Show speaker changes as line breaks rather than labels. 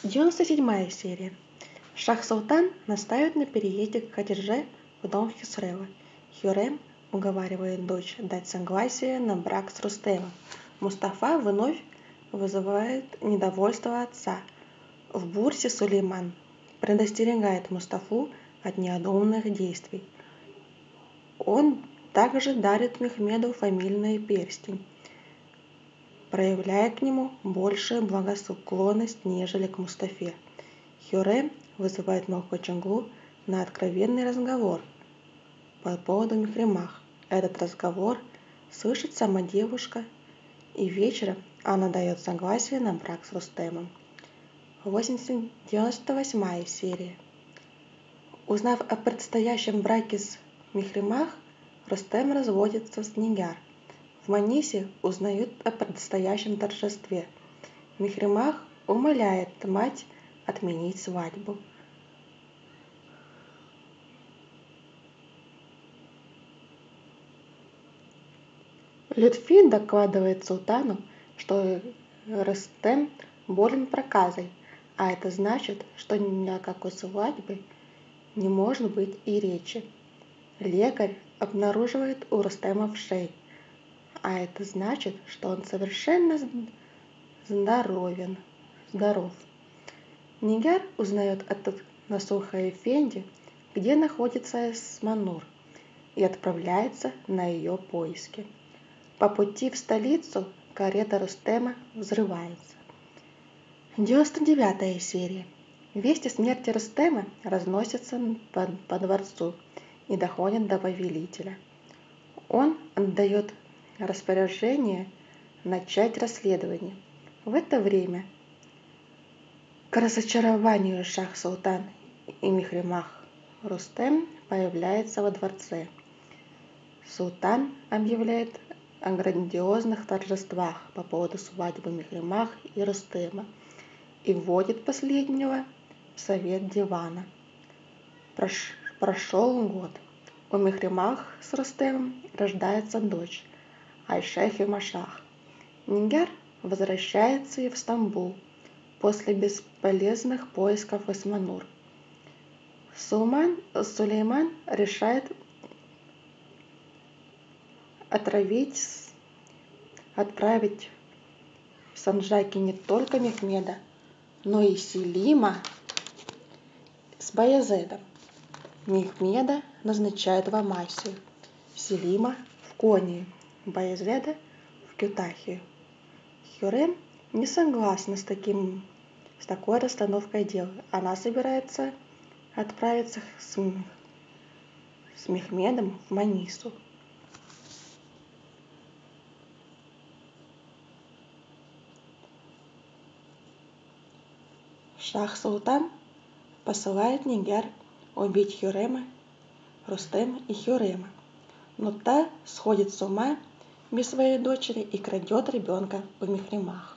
97 серия. Шах-Султан настаивает на переезде к Хадидже в дом Хюсрева. Хюррем уговаривает дочь дать согласие на брак с Рустемом. Мустафа вновь вызывает недовольство отца. В бурсе Сулейман предостерегает Мустафу от необдуманных действий. Он также дарит Мехмеду фамильный перстень, проявляя к нему большую благосклонность, нежели к Мустафе. Хюррем вызывает Малхо-Чанглу на откровенный разговор по поводу Мехримах. Этот разговор слышит сама девушка, и вечером она дает согласие на брак с Рустемом. 98 серия. Узнав о предстоящем браке с Мехримах, Рустем разводится с Нигяр. В Манисе узнают о предстоящем торжестве. Мехримах умоляет мать отменить свадьбу. Лютфи докладывает султану, что Рустем болен проказой, а это значит, что ни о какой свадьбе не может быть и речи. Лекарь обнаруживает у Рустема вшей, а это значит, что он совершенно здоров. Нигяр узнает от Насуха Эфенди, где находится Эсманур, и отправляется на ее поиски. По пути в столицу карета Рустема взрывается. 99 серия. Весть о смерти Рустема разносится по дворцу и доходит до повелителя. Он отдает распоряжение начать расследование. В это время, к разочарованию Шах-Султан и Мехримах, Рустем появляется во дворце. Султан объявляет о грандиозных торжествах по поводу свадьбы Мехримах и Рустема и вводит последнего в совет дивана. Прошел год. У Мехримах с Рустемом рождается дочь Айшехи Машах. Нигяр возвращается в Стамбул после бесполезных поисков Эсманур. Сулейман решает отправить в Санджаки не только Мехмеда, но и Селима с Баязедом. Мехмеда назначают в Амасию, Селима в Конию, Баязеда в Кютахию. Хюррем не согласна с такой расстановкой дел. Она собирается отправиться с Мехмедом в Манису. Шах-Султан посылает Нигяр убить Хюррема, Рустема и Хюррема, но та сходит с ума без своей дочери и крадет ребенка у Мехримах.